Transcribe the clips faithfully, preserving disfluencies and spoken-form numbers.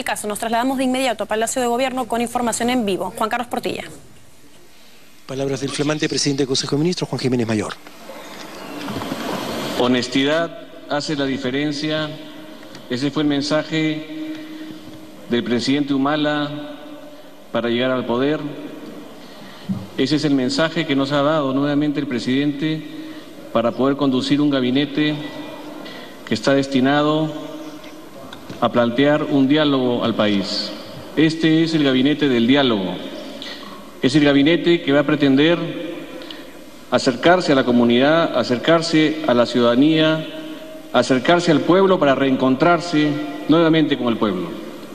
caso, nos trasladamos de inmediato a Palacio de Gobierno con información en vivo. Juan Carlos Portilla. Palabras del flamante presidente del Consejo de Ministros, Juan Jiménez Mayor. Honestidad hace la diferencia. Ese fue el mensaje del presidente Humala para llegar al poder. Ese es el mensaje que nos ha dado nuevamente el presidente para poder conducir un gabinete que está destinado a plantear un diálogo al país. Este es el gabinete del diálogo. Es el gabinete que va a pretender acercarse a la comunidad, acercarse a la ciudadanía, acercarse al pueblo para reencontrarse nuevamente con el pueblo.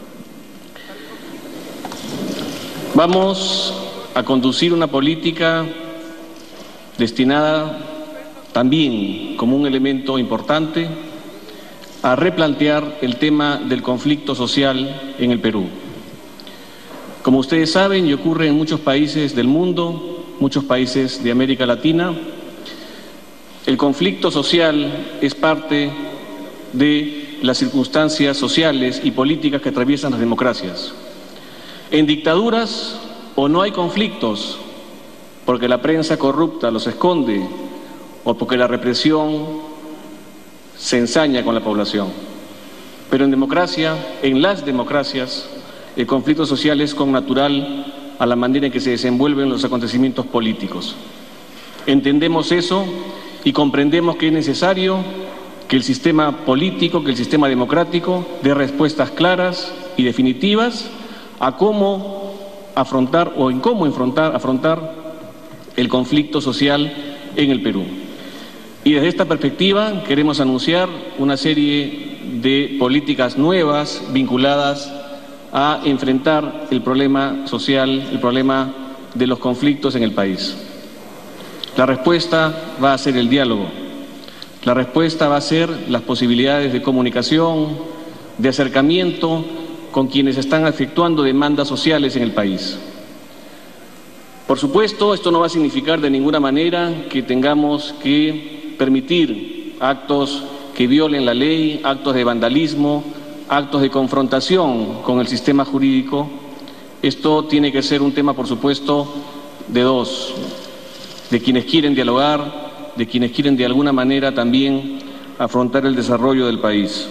Vamos a conducir una política destinada también como un elemento importante a replantear el tema del conflicto social en el Perú. Como ustedes saben, y ocurre en muchos países del mundo, muchos países de América Latina, el conflicto social es parte de las circunstancias sociales y políticas que atraviesan las democracias. En dictaduras o no hay conflictos porque la prensa corrupta los esconde o porque la represión se ensaña con la población. Pero en democracia, en las democracias, el conflicto social es connatural a la manera en que se desenvuelven los acontecimientos políticos. Entendemos eso y comprendemos que es necesario que el sistema político, que el sistema democrático dé respuestas claras y definitivas a cómo afrontar o en cómo afrontar, afrontar el conflicto social en el Perú. Y desde esta perspectiva queremos anunciar una serie de políticas nuevas vinculadas a enfrentar el problema social, el problema de los conflictos en el país. La respuesta va a ser el diálogo. La respuesta va a ser las posibilidades de comunicación, de acercamiento con quienes están efectuando demandas sociales en el país. Por supuesto, esto no va a significar de ninguna manera que tengamos que permitir actos que violen la ley, actos de vandalismo, actos de confrontación con el sistema jurídico. Esto tiene que ser un tema, por supuesto, de dos, de quienes quieren dialogar, de quienes quieren de alguna manera también afrontar el desarrollo del país.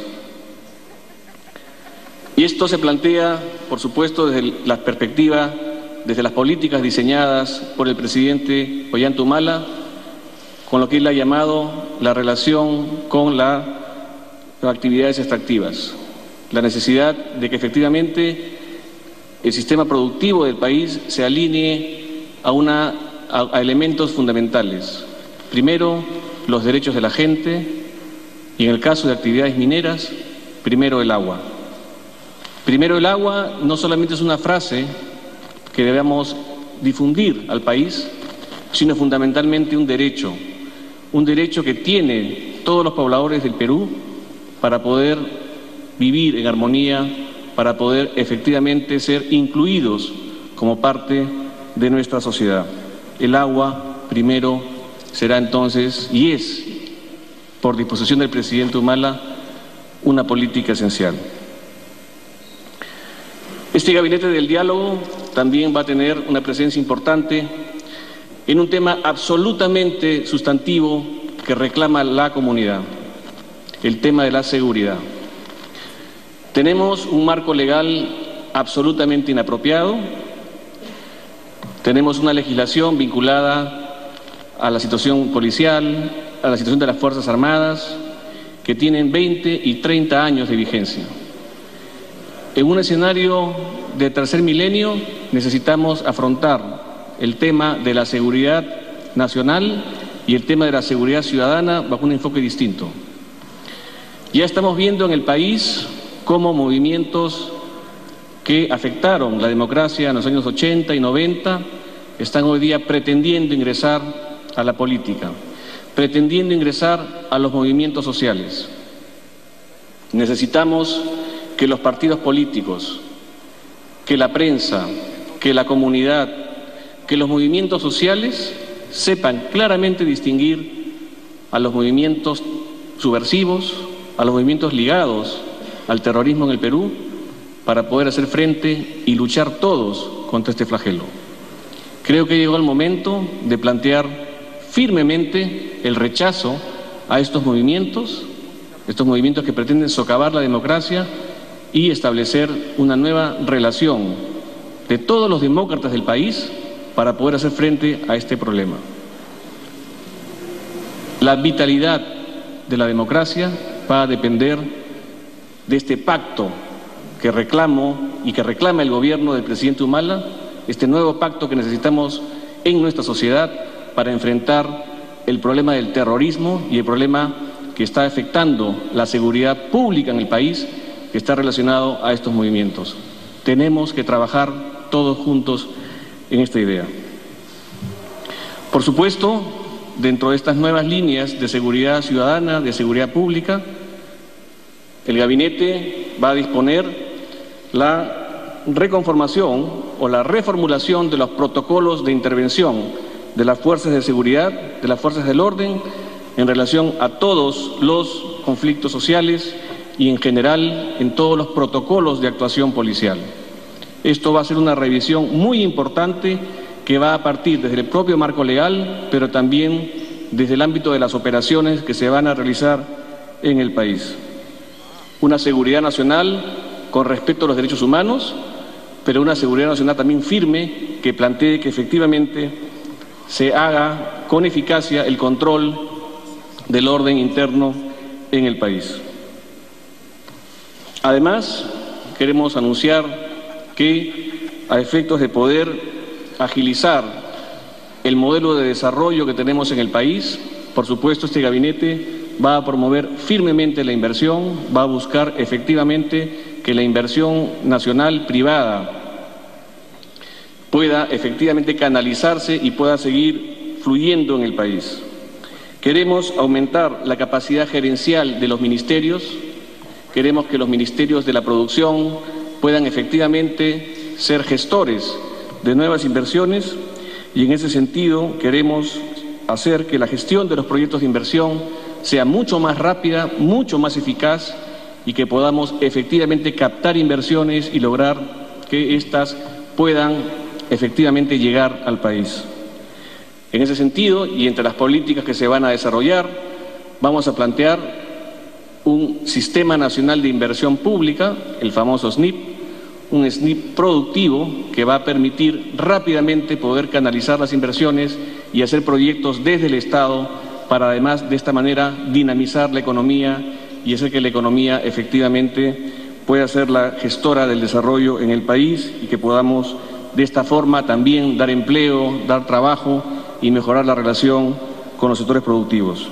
Y esto se plantea, por supuesto, desde la perspectiva, desde las políticas diseñadas por el presidente Ollanta Humala, con lo que él ha llamado la relación con la, las actividades extractivas. La necesidad de que efectivamente el sistema productivo del país se alinee a, una, a, a elementos fundamentales. Primero, los derechos de la gente y en el caso de actividades mineras, primero el agua. Primero el agua no solamente es una frase que debemos difundir al país, sino fundamentalmente un derecho, un derecho que tienen todos los pobladores del Perú para poder vivir en armonía, para poder efectivamente ser incluidos como parte de nuestra sociedad. El agua primero será entonces, y es, por disposición del presidente Humala, una política esencial. Este gabinete del diálogo también va a tener una presencia importante en un tema absolutamente sustantivo que reclama la comunidad, el tema de la seguridad. Tenemos un marco legal absolutamente inapropiado, tenemos una legislación vinculada a la situación policial, a la situación de las Fuerzas Armadas, que tienen veinte y treinta años de vigencia. En un escenario de tercer milenio necesitamos afrontar el tema de la seguridad nacional y el tema de la seguridad ciudadana bajo un enfoque distinto. Ya estamos viendo en el país cómo movimientos que afectaron la democracia en los años ochenta y noventa están hoy día pretendiendo ingresar a la política, pretendiendo ingresar a los movimientos sociales. Necesitamos que los partidos políticos, que la prensa, que la comunidad, que los movimientos sociales sepan claramente distinguir a los movimientos subversivos, a los movimientos ligados al terrorismo en el Perú, para poder hacer frente y luchar todos contra este flagelo. Creo que llegó el momento de plantear firmemente el rechazo a estos movimientos, estos movimientos que pretenden socavar la democracia y establecer una nueva relación de todos los demócratas del país para poder hacer frente a este problema. La vitalidad de la democracia va a depender de este pacto que reclamo y que reclama el gobierno del presidente Humala, este nuevo pacto que necesitamos en nuestra sociedad para enfrentar el problema del terrorismo y el problema que está afectando la seguridad pública en el país, que está relacionado a estos movimientos. Tenemos que trabajar todos juntos en esta idea. Por supuesto, dentro de estas nuevas líneas de seguridad ciudadana, de seguridad pública, el gabinete va a disponer la reconformación o la reformulación de los protocolos de intervención de las fuerzas de seguridad, de las fuerzas del orden, en relación a todos los conflictos sociales y en general en todos los protocolos de actuación policial. Esto va a ser una revisión muy importante que va a partir desde el propio marco legal, pero también desde el ámbito de las operaciones que se van a realizar en el país. Una seguridad nacional con respeto a los derechos humanos, pero una seguridad nacional también firme que plantee que efectivamente se haga con eficacia el control del orden interno en el país. Además, queremos anunciar que a efectos de poder agilizar el modelo de desarrollo que tenemos en el país, por supuesto este gabinete va a promover firmemente la inversión, va a buscar efectivamente que la inversión nacional privada pueda efectivamente canalizarse y pueda seguir fluyendo en el país. Queremos aumentar la capacidad gerencial de los ministerios, queremos que los ministerios de la producción puedan efectivamente ser gestores de nuevas inversiones y en ese sentido queremos hacer que la gestión de los proyectos de inversión sea mucho más rápida, mucho más eficaz y que podamos efectivamente captar inversiones y lograr que éstas puedan efectivamente llegar al país. En ese sentido, y entre las políticas que se van a desarrollar, vamos a plantear un Sistema Nacional de Inversión Pública, el famoso S N I P, un S N I P productivo que va a permitir rápidamente poder canalizar las inversiones y hacer proyectos desde el Estado para además de esta manera dinamizar la economía y hacer que la economía efectivamente pueda ser la gestora del desarrollo en el país y que podamos de esta forma también dar empleo, dar trabajo y mejorar la relación con los sectores productivos.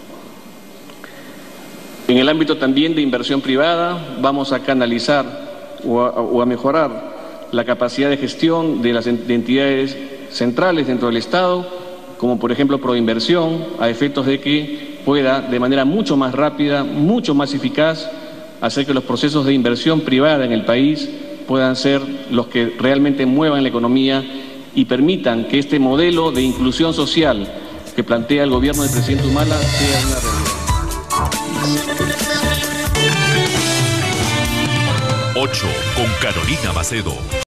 En el ámbito también de inversión privada vamos a canalizar o a, o a mejorar la capacidad de gestión de las entidades centrales dentro del Estado, como por ejemplo Proinversión, a efectos de que pueda de manera mucho más rápida, mucho más eficaz, hacer que los procesos de inversión privada en el país puedan ser los que realmente muevan la economía y permitan que este modelo de inclusión social que plantea el gobierno del presidente Humala sea una realidad. ocho con Carolina Macedo.